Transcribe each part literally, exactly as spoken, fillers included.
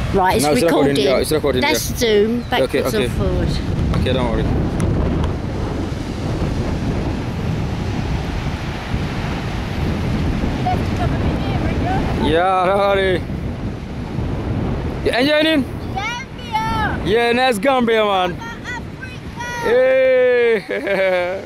Right, it's No, it's recording, recording. yeah, it's recording, That's yeah. zoom, backwards Okay, okay. or forward. Okay, don't worry. Yeah, don't worry. You enjoying? Gambia! Yeah, nice Gambia, man. Africa! Hey.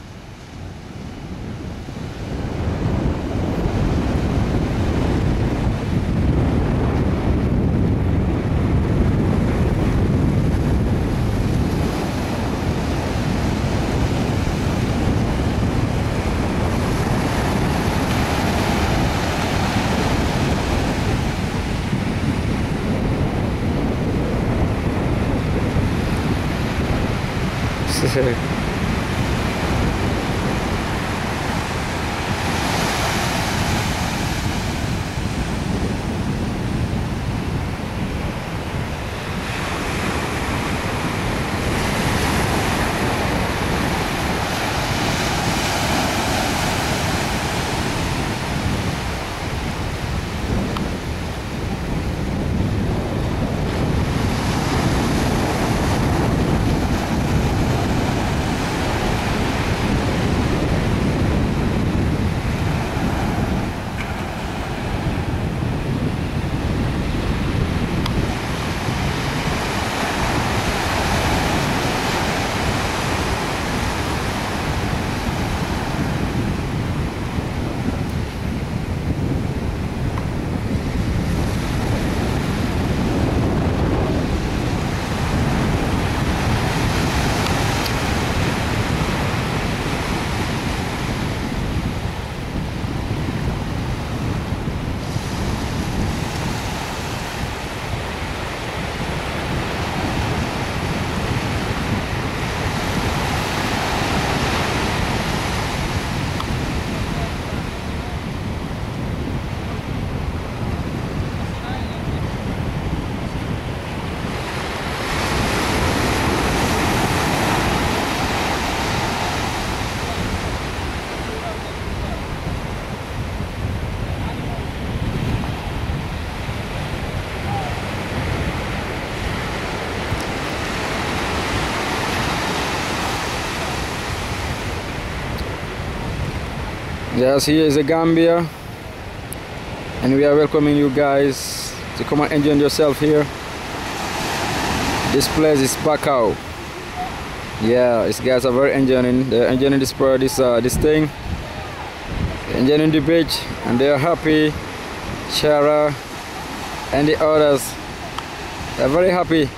Yes, here is the Gambia, and we are welcoming you guys to come and enjoy yourself here. This place is Bakau. Yeah, these guys are very enjoying. They're enjoying this part, this uh, this thing, enjoying the beach, and they are happy. Shara and the others, they're very happy.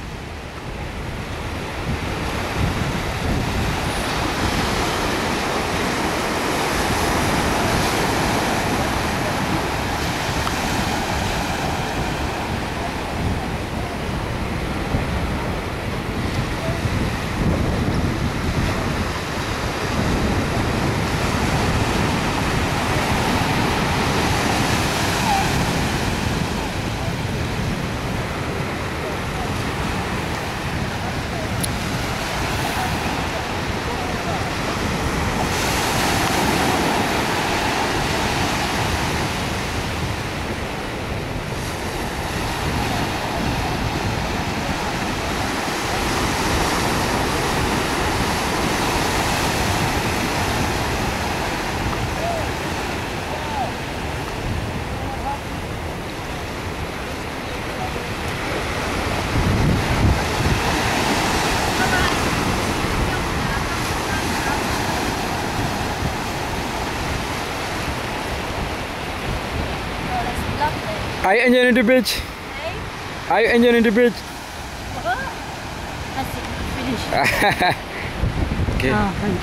Are you enjoying the beach? Hey? Are you enjoying the beach? What? That's it, finished. Okay. Oh, thank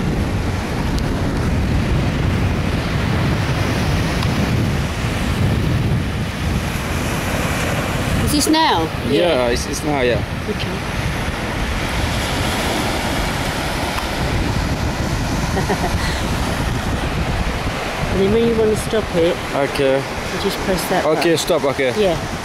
you. Is this now? Yeah, it's, it's now, yeah. Okay. And then when you want to stop it, Okay. you just press that Okay, button. stop, okay. Yeah.